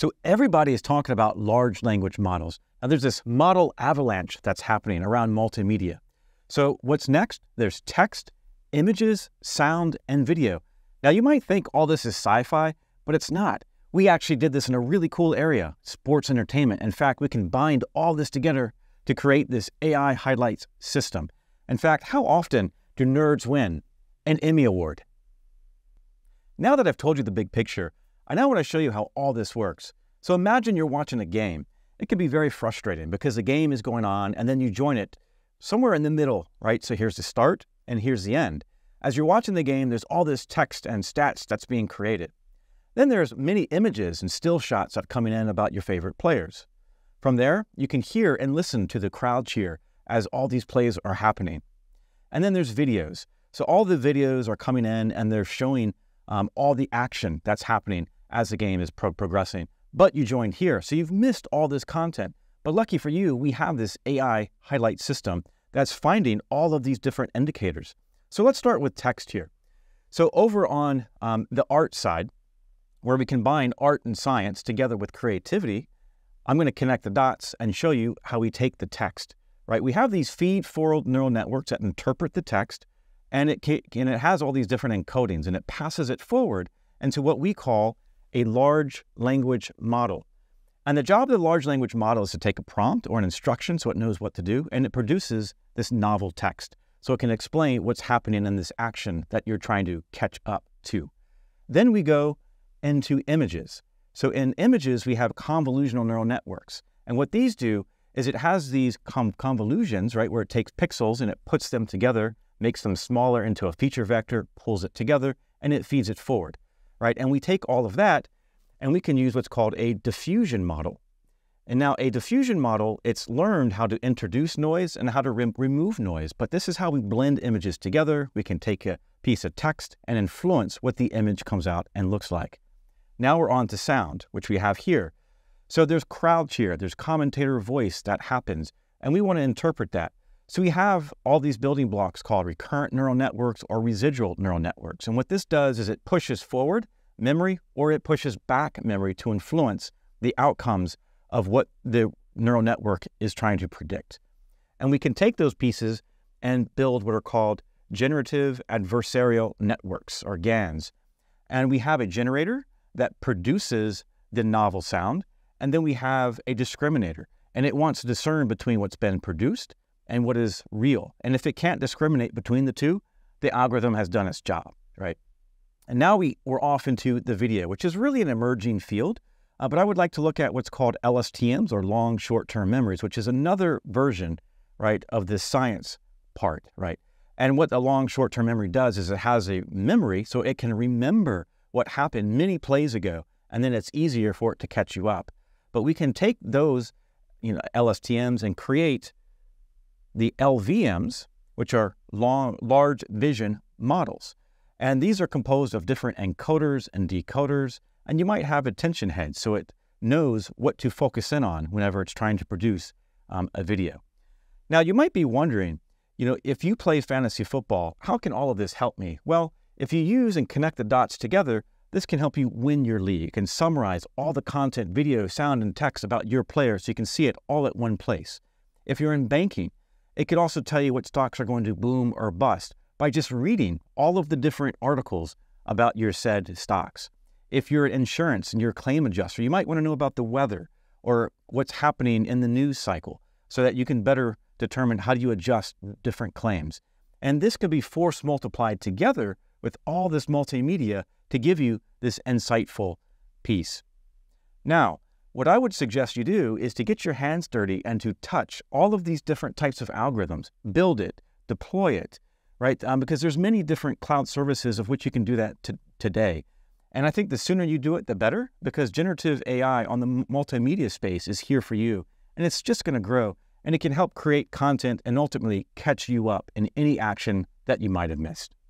So everybody is talking about large language models. Now there's this model avalanche that's happening around multimedia. So what's next? There's text, images, sound, and video. Now you might think all this is sci-fi, but it's not. We actually did this in a really cool area, sports entertainment. In fact, we can bind all this together to create this AI highlights system. In fact, how often do nerds win an Emmy Award? Now that I've told you the big picture, I now want to show you how all this works. So imagine you're watching a game. It can be very frustrating because the game is going on and then you join it somewhere in the middle, right? So here's the start and here's the end. As you're watching the game, there's all this text and stats that's being created. Then there's many images and still shots that are coming in about your favorite players. From there, you can hear and listen to the crowd cheer as all these plays are happening. And then there's videos. So all the videos are coming in and they're showing all the action that's happening as the game is progressing. But you joined here, so you've missed all this content. But lucky for you, we have this AI highlight system that's finding all of these different indicators. So let's start with text here. So over on the art side, where we combine art and science together with creativity, I'm going to connect the dots and show you how we take the text, right? We have these feed-forward neural networks that interpret the text, and it has all these different encodings, and it passes it forward into what we call a large language model. And the job of the large language model is to take a prompt or an instruction so it knows what to do, and it produces this novel text. So it can explain what's happening in this action that you're trying to catch up to. Then we go into images. So in images, we have convolutional neural networks. And what these do is it has these convolutions, right, where it takes pixels and it puts them together, makes them smaller into a feature vector, pulls it together, and it feeds it forward, right? And we take all of that and we can use what's called a diffusion model. And now a diffusion model, it's learned how to introduce noise and how to remove noise. But this is how we blend images together. We can take a piece of text and influence what the image comes out and looks like. Now we're on to sound, which we have here. So there's crowd cheer, there's commentator voice that happens, and we want to interpret that. So we have all these building blocks called recurrent neural networks or residual neural networks. And what this does is it pushes forward memory or it pushes back memory to influence the outcomes of what the neural network is trying to predict. And we can take those pieces and build what are called generative adversarial networks, or GANs. And we have a generator that produces the novel sound, and then we have a discriminator, and it wants to discern between what's been produced and what is real. And if it can't discriminate between the two, the algorithm has done its job, right? And now we're off into the video, which is really an emerging field, but I would like to look at what's called LSTMs, or long short-term memories, which is another version, right, of this science part, right? And what the long short-term memory does is it has a memory, so it can remember what happened many plays ago, and then it's easier for it to catch you up. But we can take those, LSTMs and create the LVMs, which are large vision models. And these are composed of different encoders and decoders, and you might have attention heads, so it knows what to focus in on whenever it's trying to produce a video. Now, you might be wondering, if you play fantasy football, how can all of this help me? Well, if you use and connect the dots together, this can help you win your league. It can summarize all the content, video, sound, and text about your player so you can see it all at one place. If you're in banking, it could also tell you what stocks are going to boom or bust by just reading all of the different articles about your said stocks. If you're in insurance and you're a claim adjuster, you might want to know about the weather or what's happening in the news cycle so that you can better determine how do you adjust different claims. And this could be force multiplied together with all this multimedia to give you this insightful piece. Now, what I would suggest you do is to get your hands dirty and to touch all of these different types of algorithms, build it, deploy it, right? Because there's many different cloud services of which you can do that today. And I think the sooner you do it, the better, because generative AI on the multimedia space is here for you, and it's just going to grow, and it can help create content and ultimately catch you up in any action that you might have missed.